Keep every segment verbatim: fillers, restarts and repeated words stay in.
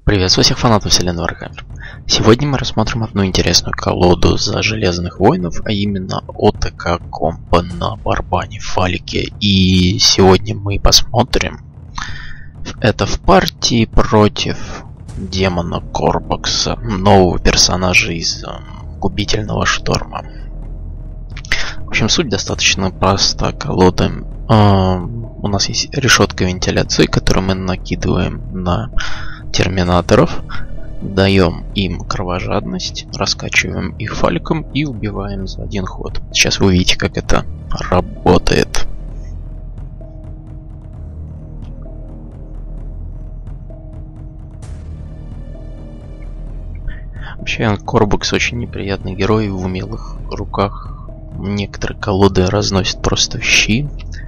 Приветствую всех фанатов вселенной Warhammer. Сегодня мы рассмотрим одну интересную колоду за Железных Воинов, а именно ОТК Комбо на Барбане Фалике. И сегодня мы посмотрим это в партии против демона Корбокса, нового персонажа из Губительного Шторма. В общем, суть достаточно проста. Колода. Э, у нас есть решетка вентиляции, которую мы накидываем на терминаторов, даем им кровожадность, раскачиваем их фаликом и убиваем за один ход. Сейчас вы увидите, как это работает. Вообще, Корбокс очень неприятный герой, в умелых руках некоторые колоды разносят просто в щи.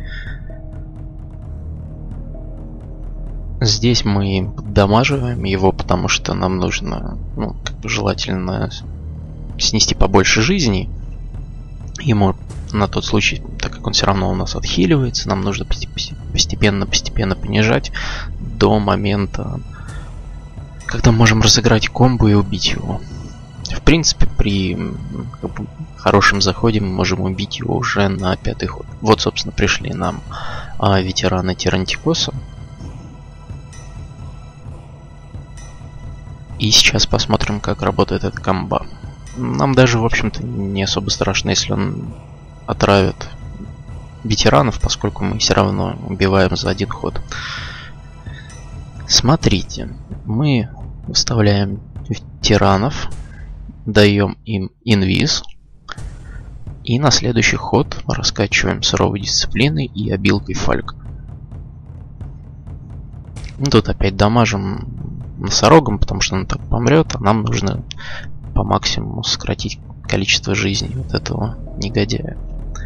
Здесь мы дамаживаем его, потому что нам нужно, ну, как бы желательно снести побольше жизни. Ему на тот случай, так как он все равно у нас отхиливается, нам нужно постепенно-постепенно понижать до момента, когда можем разыграть комбо и убить его. В принципе, при как бы, хорошем заходе мы можем убить его уже на пятый ход. Вот, собственно, пришли нам а, ветераны Тирантикоса. И сейчас посмотрим, как работает эта комба. Нам даже, в общем-то, не особо страшно, если он отравит ветеранов, поскольку мы все равно убиваем за один ход. Смотрите, мы выставляем ветеранов, даем им инвиз, и на следующий ход раскачиваем суровой дисциплиной и обилкой фалька. Тут опять дамажим носорогом, потому что он так помрет, а нам нужно по максимуму сократить количество жизней вот этого негодяя.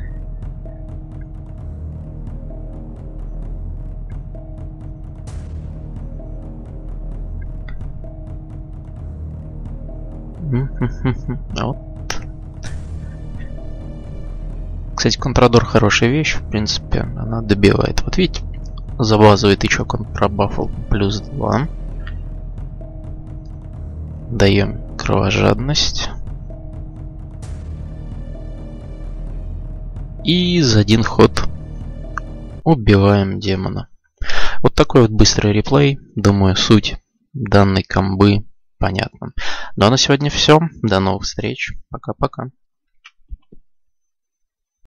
Вот. Кстати, контрадор хорошая вещь, в принципе, она добивает. Вот видите, за базовый тычок он пробафал плюс два. Даем кровожадность. И за один ход убиваем демона. Вот такой вот быстрый реплей. Думаю, суть данной комбы понятна. Ну а на сегодня все. До новых встреч. Пока-пока.